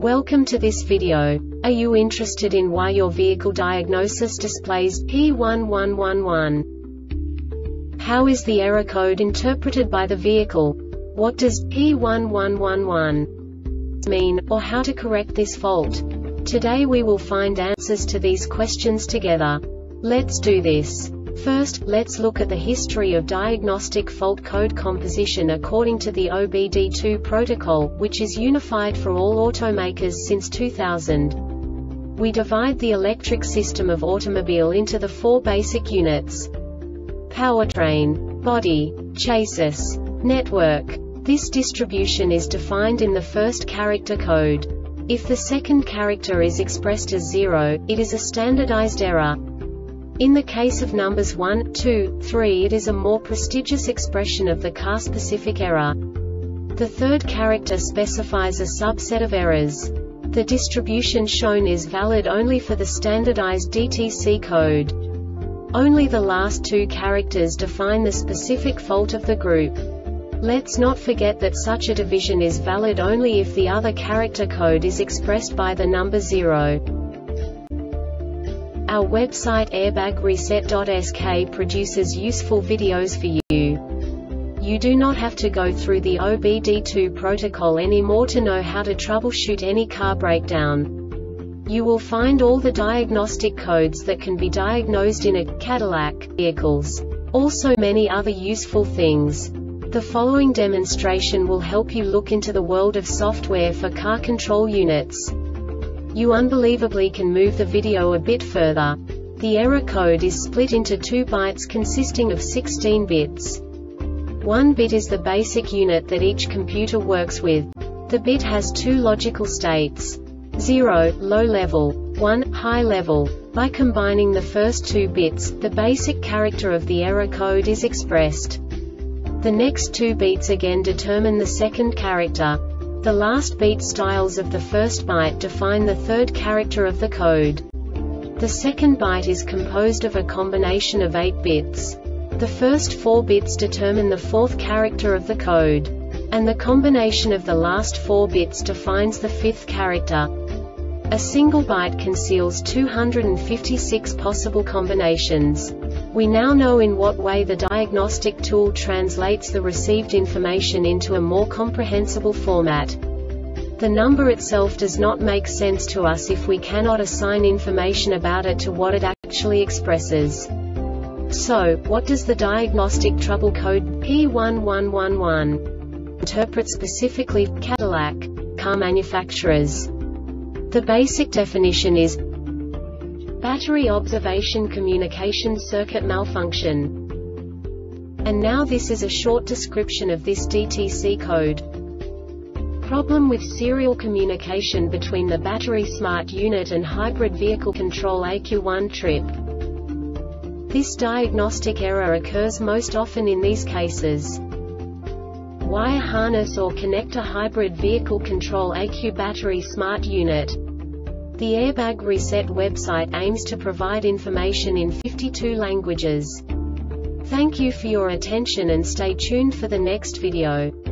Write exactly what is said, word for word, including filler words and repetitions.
Welcome to this video. Are you interested in why your vehicle diagnosis displays P one one one one? How is the error code interpreted by the vehicle? What does P one one one one mean, or how to correct this fault? Today we will find answers to these questions together. Let's do this. First, let's look at the history of diagnostic fault code composition according to the O B D two protocol, which is unified for all automakers since two thousand. We divide the electric system of automobile into the four basic units: powertrain, body, chassis, network. This distribution is defined in the first character code. If the second character is expressed as zero, it is a standardized error. In the case of numbers one, two, three, it is a more prestigious expression of the car-specific error. The third character specifies a subset of errors. The distribution shown is valid only for the standardized D T C code. Only the last two characters define the specific fault of the group. Let's not forget that such a division is valid only if the other character code is expressed by the number zero. Our website airbag reset dot S K produces useful videos for you. You do not have to go through the O B D two protocol anymore to know how to troubleshoot any car breakdown. You will find all the diagnostic codes that can be diagnosed in a Cadillac vehicles. Also many other useful things. The following demonstration will help you look into the world of software for car control units. You unbelievably can move the video a bit further. The error code is split into two bytes consisting of sixteen bits. One bit is the basic unit that each computer works with. The bit has two logical states: zero, low level, one, high level. By combining the first two bits, the basic character of the error code is expressed. The next two beats again determine the second character. The last beat styles of the first byte define the third character of the code. The second byte is composed of a combination of eight bits. The first four bits determine the fourth character of the code. And the combination of the last four bits defines the fifth character. A single byte conceals two hundred fifty-six possible combinations. We now know in what way the diagnostic tool translates the received information into a more comprehensible format. The number itself does not make sense to us if we cannot assign information about it to what it actually expresses. So, what does the diagnostic trouble code P one one one one interpret specifically for Cadillac car manufacturers? The basic definition is battery observation communication circuit malfunction. And now this is a short description of this D T C code. Problem with serial communication between the battery smart unit and hybrid vehicle control A Q one trip. This diagnostic error occurs most often in these cases: wire harness or connector hybrid vehicle control A Q battery smart unit. The Airbag Reset website aims to provide information in fifty-two languages. Thank you for your attention and stay tuned for the next video.